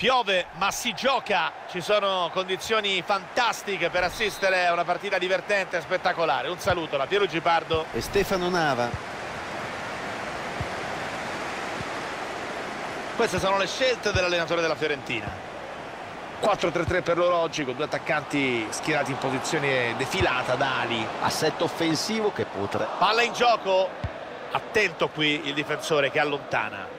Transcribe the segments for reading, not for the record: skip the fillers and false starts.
Piove ma si gioca, ci sono condizioni fantastiche per assistere a una partita divertente e spettacolare. Un saluto da Piero Gipardo e Stefano Nava. Queste sono le scelte dell'allenatore della Fiorentina. 4-3-3 per loro oggi, con due attaccanti schierati in posizione defilata da ali. Assetto offensivo che potrà. Palla in gioco, attento qui il difensore che allontana.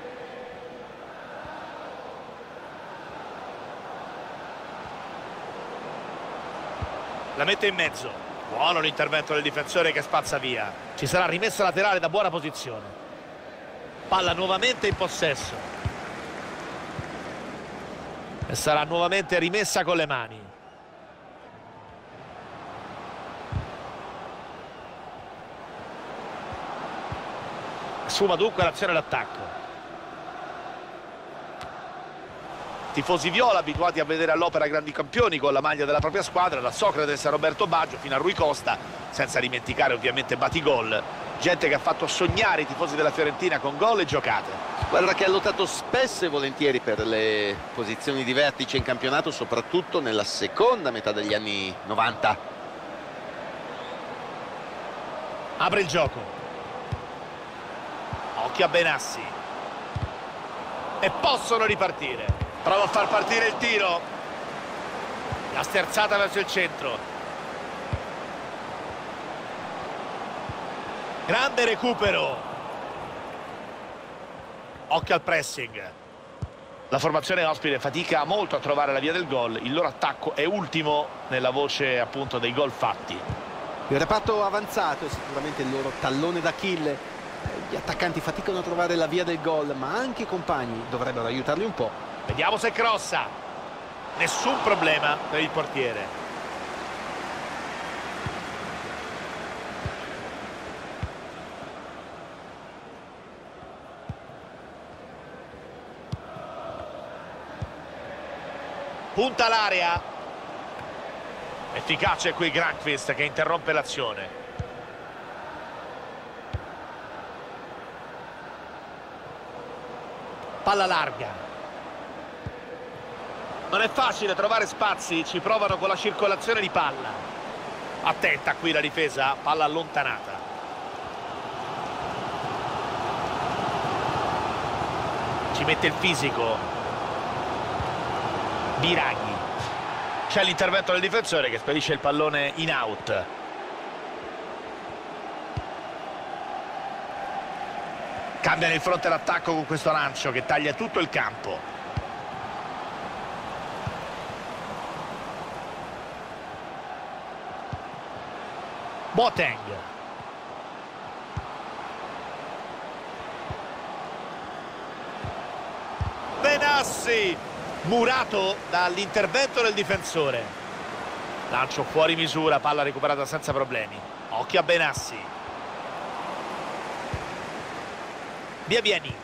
La mette in mezzo, buono l'intervento del difensore che spazza via. Ci sarà rimessa laterale da buona posizione. Palla nuovamente in possesso e sarà nuovamente rimessa con le mani. Sfuma dunque l'azione d'attacco. Tifosi viola abituati a vedere all'opera grandi campioni con la maglia della propria squadra, da Socrates a Roberto Baggio fino a Rui Costa, senza dimenticare ovviamente Batigol, gente che ha fatto sognare i tifosi della Fiorentina con gol e giocate. Squadra che ha lottato spesso e volentieri per le posizioni di vertice in campionato, soprattutto nella seconda metà degli anni 90. Apre il gioco, occhio a Benassi e possono ripartire. Prova a far partire il tiro. La sterzata verso il centro. Grande recupero. Occhio al pressing. La formazione ospite fatica molto a trovare la via del gol. Il loro attacco è ultimo nella voce appunto dei gol fatti. Il reparto avanzato è sicuramente il loro tallone d'Achille. Gli attaccanti faticano a trovare la via del gol, ma anche i compagni dovrebbero aiutarli un po'. Vediamo se crossa. Nessun problema per il portiere. Punta l'area. Efficace qui Granqvist che interrompe l'azione. Palla larga. Non è facile trovare spazi, ci provano con la circolazione di palla. Attenta qui la difesa, palla allontanata. Ci mette il fisico. Biraghi. C'è l'intervento del difensore che spedisce il pallone in out. Cambiano il fronte d'attacco con questo lancio che taglia tutto il campo. Boateng. Benassi. Murato dall'intervento del difensore. Lancio fuori misura, palla recuperata senza problemi. Occhio a Benassi. Biabiani.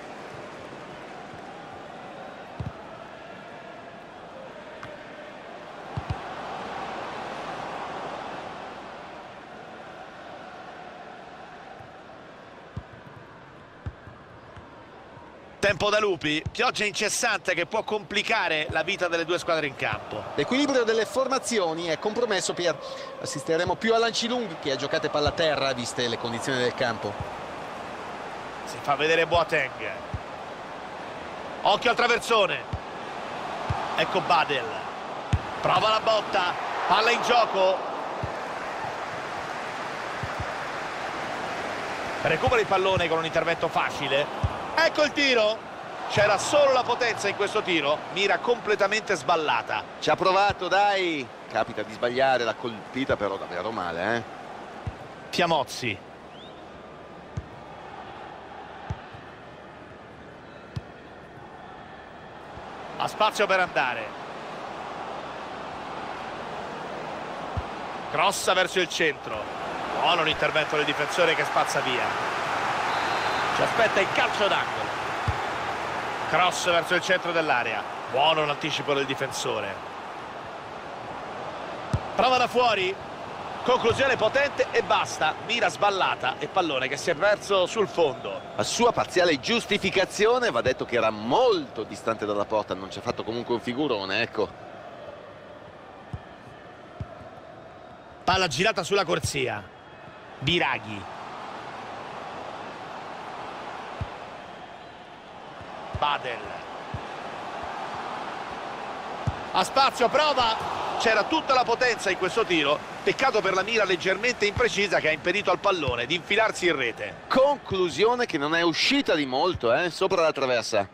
Tempo da lupi, pioggia incessante che può complicare la vita delle due squadre in campo. L'equilibrio delle formazioni è compromesso, Pier. Assisteremo più a lanci lunghi che a giocate palla a terra, viste le condizioni del campo. Si fa vedere Boateng. Occhio al traversone. Ecco Badel. Prova la botta. Palla in gioco. Recupera il pallone con un intervento facile. Ecco il tiro. C'era solo la potenza in questo tiro. Mira completamente sballata. Ci ha provato, dai. Capita di sbagliare, l'ha colpita però davvero male, eh. Piamozzi. Ha spazio per andare. Grossa verso il centro. Buono l'intervento del difensore che spazza via. Ci aspetta il calcio d'angolo. Cross verso il centro dell'area. Buono l'anticipo del difensore. Prova da fuori. Conclusione potente e basta. Mira sballata e pallone che si è perso sul fondo. A sua parziale giustificazione va detto che era molto distante dalla porta, non ci ha fatto comunque un figurone, ecco. Palla girata sulla corsia. Biraghi. Badel. Ha spazio, prova. C'era tutta la potenza in questo tiro, peccato per la mira leggermente imprecisa che ha impedito al pallone di infilarsi in rete. Conclusione che non è uscita di molto, sopra la traversa.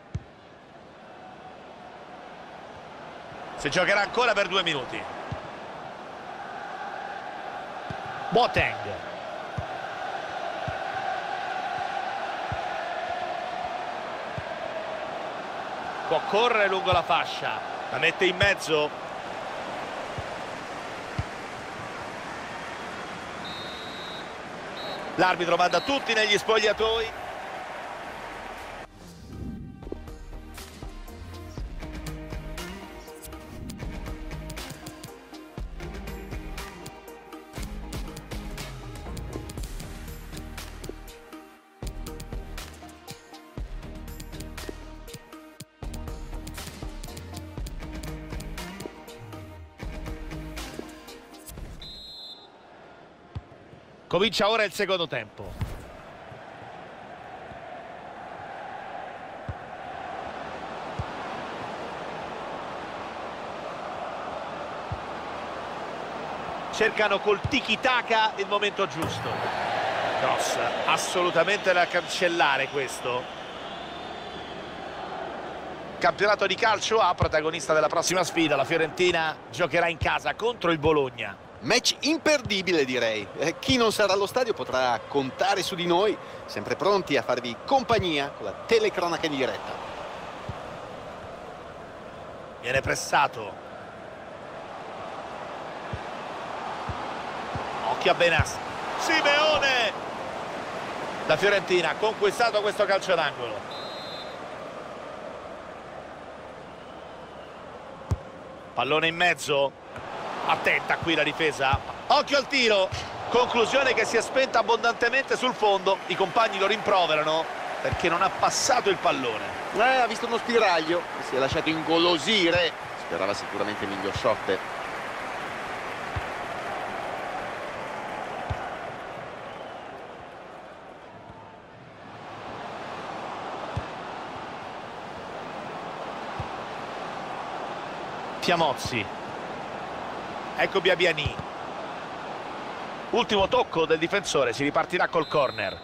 Si giocherà ancora per 2 minuti. Boateng. Può correre lungo la fascia, la mette in mezzo. L'arbitro manda tutti negli spogliatoi. Comincia ora il secondo tempo. Cercano col tiki-taka il momento giusto. Cross, assolutamente da cancellare questo. Campionato di calcio A, protagonista della prossima sfida. La Fiorentina giocherà in casa contro il Bologna. Match imperdibile, direi. Chi non sarà allo stadio potrà contare su di noi, sempre pronti a farvi compagnia con la telecronaca in diretta. Viene pressato. Occhio a Benassi. Simeone! La Fiorentina ha conquistato questo calcio d'angolo. Pallone in mezzo. Attenta qui la difesa. Occhio al tiro. Conclusione che si è spenta abbondantemente sul fondo. I compagni lo rimproverano perché non ha passato il pallone. Ha visto uno spiraglio, si è lasciato ingolosire. Sperava sicuramente miglior shot. Piamozzi. Ecco Biabiani. Ultimo tocco del difensore, si ripartirà col corner.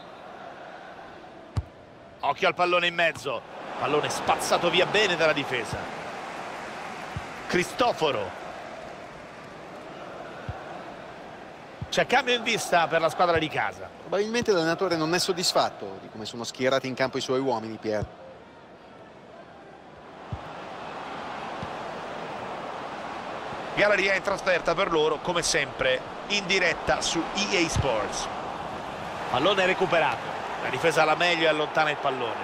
Occhio al pallone in mezzo. Pallone spazzato via bene dalla difesa. Cristoforo. C'è cambio in vista per la squadra di casa. Probabilmente l'allenatore non è soddisfatto di come sono schierati in campo i suoi uomini, Pier. Galleria in trasferta per loro, come sempre, in diretta su EA Sports. Pallone recuperato. La difesa alla meglio e allontana il pallone.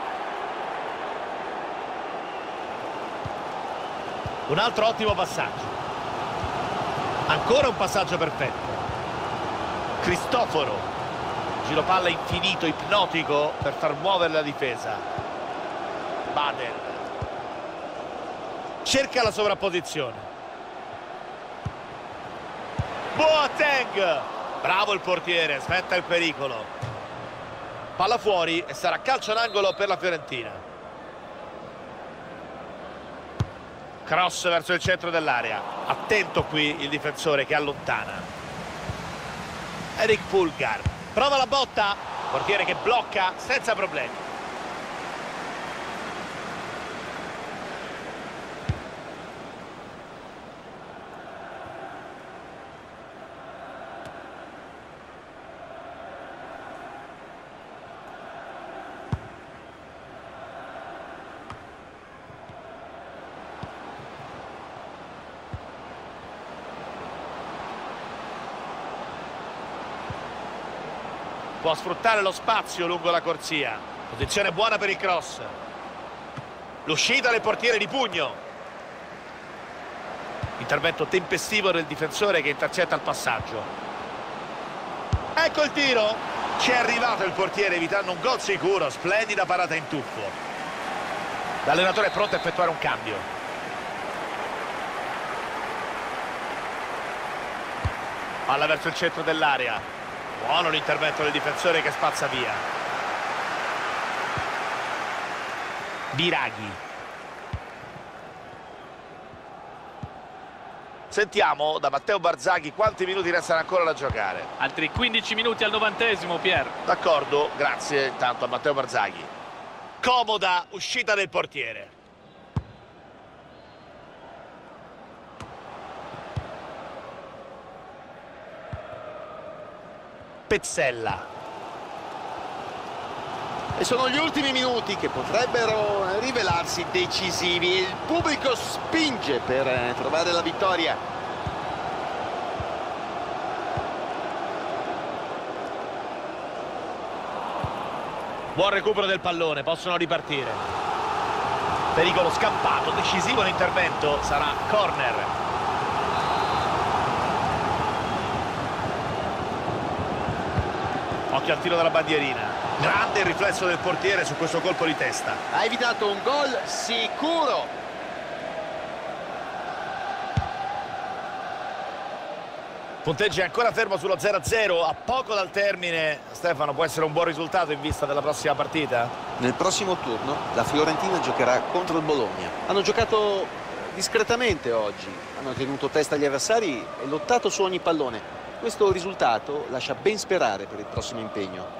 Un altro ottimo passaggio. Ancora un passaggio perfetto. Cristoforo. Giro palla infinito, ipnotico per far muovere la difesa. Badel. Cerca la sovrapposizione. Boateng, bravo il portiere, sventa il pericolo. Palla fuori e sarà calcio d'angolo per la Fiorentina. Cross verso il centro dell'area. Attento qui il difensore che allontana. Eric Pulgar, prova la botta. Portiere che blocca senza problemi. Può sfruttare lo spazio lungo la corsia. Posizione buona per il cross. L'uscita del portiere di pugno. Intervento tempestivo del difensore che intercetta il passaggio. Ecco il tiro. Ci è arrivato il portiere evitando un gol sicuro. Splendida parata in tuffo. L'allenatore è pronto a effettuare un cambio. Palla verso il centro dell'area. Buono l'intervento del difensore che spazza via. Biraghi. Sentiamo da Matteo Barzaghi quanti minuti restano ancora da giocare. Altri 15 minuti al 90esimo, Pier. D'accordo, grazie intanto a Matteo Barzaghi. Comoda uscita del portiere. Pezzella. E sono gli ultimi minuti che potrebbero rivelarsi decisivi. Il pubblico spinge per trovare la vittoria. Buon recupero del pallone, possono ripartire. Pericolo scampato, decisivo l'intervento, sarà corner. Occhio al tiro della bandierina. Grande il riflesso del portiere su questo colpo di testa. Ha evitato un gol sicuro. Punteggio è ancora fermo sullo 0-0, a poco dal termine. Stefano, può essere un buon risultato in vista della prossima partita? Nel prossimo turno la Fiorentina giocherà contro il Bologna. Hanno giocato discretamente oggi, hanno tenuto testa agli avversari e lottato su ogni pallone. Questo risultato lascia ben sperare per il prossimo impegno.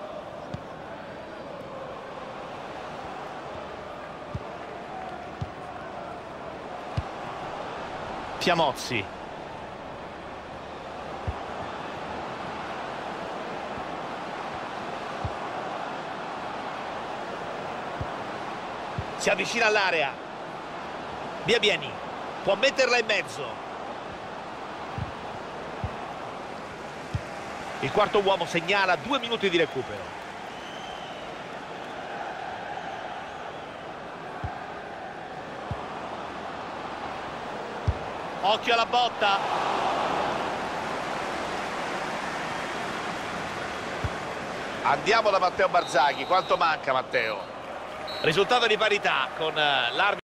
Piamozzi. Si avvicina all'area. Biabieni può metterla in mezzo. Il quarto uomo segnala 2 minuti di recupero. Occhio alla botta. Andiamo da Matteo Barzaghi. Quanto manca, Matteo? Risultato di parità con l'arbitro.